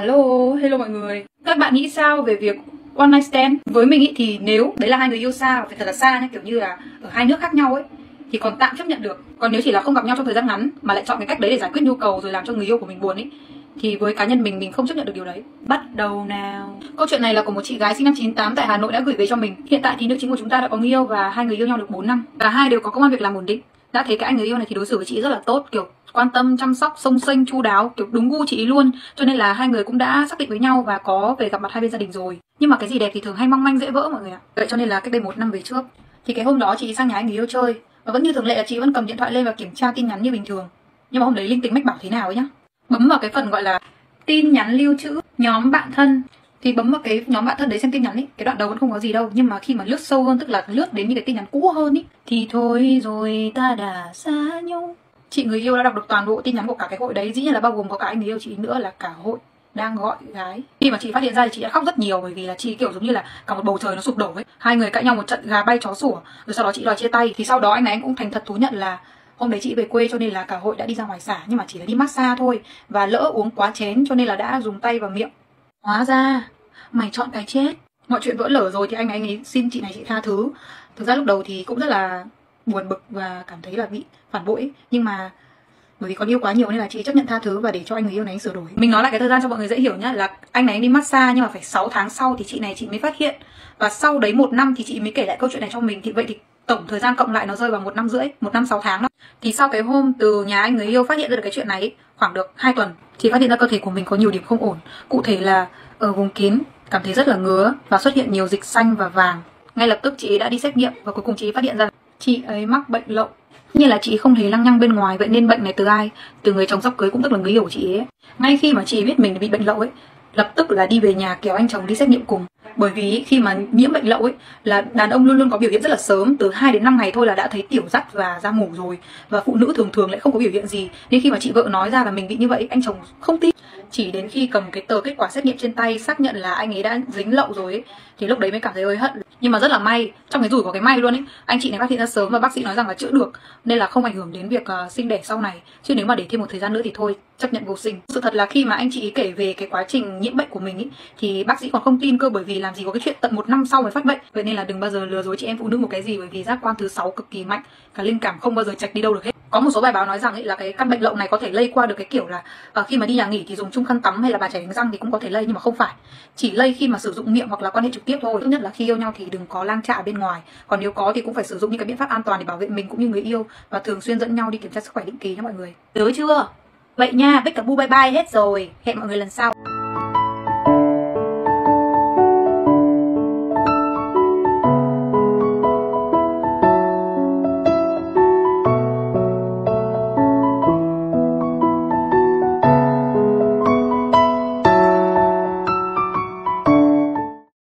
Hello, hello mọi người. Các bạn nghĩ sao về việc one night stand? Với mình ý, thì nếu đấy là hai người yêu xa, phải thật là xa nhá, kiểu như là ở hai nước khác nhau ấy, thì còn tạm chấp nhận được. Còn nếu chỉ là không gặp nhau trong thời gian ngắn mà lại chọn cái cách đấy để giải quyết nhu cầu rồi làm cho người yêu của mình buồn ấy, thì với cá nhân mình không chấp nhận được điều đấy. Bắt đầu nào. Câu chuyện này là của một chị gái sinh năm 98 tại Hà Nội đã gửi về cho mình. Hiện tại thì nữ chính của chúng ta đã có người yêu và hai người yêu nhau được 4 năm. Cả hai đều có công an việc làm ổn định. Đã thấy cái anh người yêu này thì đối xử với chị rất là tốt, kiểu quan tâm, chăm sóc, xông xênh, chu đáo, kiểu đúng gu chị ý luôn. Cho nên là hai người cũng đã xác định với nhau và có về gặp mặt hai bên gia đình rồi. Nhưng mà cái gì đẹp thì thường hay mong manh dễ vỡ mọi người ạ. Vậy cho nên là cách đây 1 năm về trước, thì cái hôm đó chị sang nhà anh người yêu chơi, và vẫn như thường lệ là chị vẫn cầm điện thoại lên và kiểm tra tin nhắn như bình thường. Nhưng mà hôm đấy linh tính mách bảo thế nào ấy nhá. Bấm vào cái phần gọi là tin nhắn lưu trữ nhóm bạn thân, thì bấm vào cái nhóm bạn thân đấy xem tin nhắn ấy, cái đoạn đầu vẫn không có gì đâu, nhưng mà khi mà lướt sâu hơn, tức là lướt đến những cái tin nhắn cũ hơn ý, thì thôi rồi ta đã xa nhau. Chị người yêu đã đọc được toàn bộ tin nhắn của cả cái hội đấy, dĩ nhiên là bao gồm có cả anh người yêu chị nữa, là cả hội đang gọi gái. Khi mà chị phát hiện ra thì chị đã khóc rất nhiều, bởi vì là chị kiểu giống như là cả một bầu trời nó sụp đổ ấy. Hai người cãi nhau một trận gà bay chó sủa, rồi sau đó chị đòi chia tay. Thì sau đó anh này anh cũng thành thật thú nhận là hôm đấy chị về quê cho nên là cả hội đã đi ra ngoài xả, nhưng mà chỉ là đi massage thôi, và lỡ uống quá chén cho nên là đã dùng tay vào miệng. Hóa ra mày chọn cái chết. Mọi chuyện vỡ lở rồi thì anh ấy xin chị này chị tha thứ. Thực ra lúc đầu thì cũng rất là buồn bực và cảm thấy là bị phản bội ấy. Nhưng mà bởi vì còn yêu quá nhiều nên là chị chấp nhận tha thứ và để cho anh người yêu này anh sửa đổi. Mình nói lại cái thời gian cho mọi người dễ hiểu nhá, là anh này anh đi massage nhưng mà phải 6 tháng sau thì chị này chị mới phát hiện. Và sau đấy 1 năm thì chị mới kể lại câu chuyện này cho mình. Thì vậy thì tổng thời gian cộng lại nó rơi vào 1 năm rưỡi, 1 năm 6 tháng đó. Thì sau cái hôm từ nhà anh người yêu phát hiện ra được cái chuyện này ấy, khoảng được 2 tuần, chị phát hiện ra cơ thể của mình có nhiều điểm không ổn. Cụ thể là ở vùng kín cảm thấy rất là ngứa và xuất hiện nhiều dịch xanh và vàng. Ngay lập tức chị ấy đã đi xét nghiệm và cuối cùng chị ấy phát hiện ra chị ấy mắc bệnh lậu. Như là chị không hề lăng nhăng bên ngoài, vậy nên bệnh này từ ai? Từ người chồng sắp cưới, cũng tức là người yêu của chị ấy. Ngay khi mà chị biết mình bị bệnh lậu ấy, lập tức là đi về nhà kéo anh chồng đi xét nghiệm cùng. Bởi vì khi mà nhiễm bệnh lậu ấy là đàn ông luôn luôn có biểu hiện rất là sớm, từ 2 đến 5 ngày thôi là đã thấy tiểu dắt và ra mổ rồi. Và phụ nữ thường thường lại không có biểu hiện gì. Nên khi mà chị vợ nói ra là mình bị như vậy, anh chồng không tin. Chỉ đến khi cầm cái tờ kết quả xét nghiệm trên tay xác nhận là anh ấy đã dính lậu rồi ấy, thì lúc đấy mới cảm thấy hối hận. Nhưng mà rất là may, trong cái rủi có cái may luôn ấy, anh chị này phát hiện ra sớm và bác sĩ nói rằng là chữa được, nên là không ảnh hưởng đến việc sinh đẻ sau này. Chứ nếu mà để thêm một thời gian nữa thì thôi, chấp nhận vô sinh. Sự thật là khi mà anh chị kể về cái quá trình nhiễm bệnh của mình ấy, thì bác sĩ còn không tin cơ, bởi vì làm gì có cái chuyện tận 1 năm sau mới phát bệnh. Vậy nên là đừng bao giờ lừa dối chị em phụ nữ một cái gì, bởi vì giác quan thứ 6 cực kỳ mạnh, cả linh cảm không bao giờ chạch đi đâu được hết. Có một số bài báo nói rằng ấy là cái căn bệnh lậu này có thể lây qua được cái kiểu là khi mà đi nhà nghỉ thì dùng chung khăn tắm hay là bà chảy đánh răng thì cũng có thể lây, nhưng mà không phải. Chỉ lây khi mà sử dụng miệng hoặc là quan hệ trực tiếp thôi. Tốt nhất là khi yêu nhau thì đừng có lang chạ bên ngoài. Còn nếu có thì cũng phải sử dụng những cái biện pháp an toàn để bảo vệ mình cũng như người yêu, và thường xuyên dẫn nhau đi kiểm tra sức khỏe định kỳ nhé mọi người. Nhớ chưa? Vậy nha, Bích cả Bu bye bye hết rồi. Hẹn mọi người lần sau.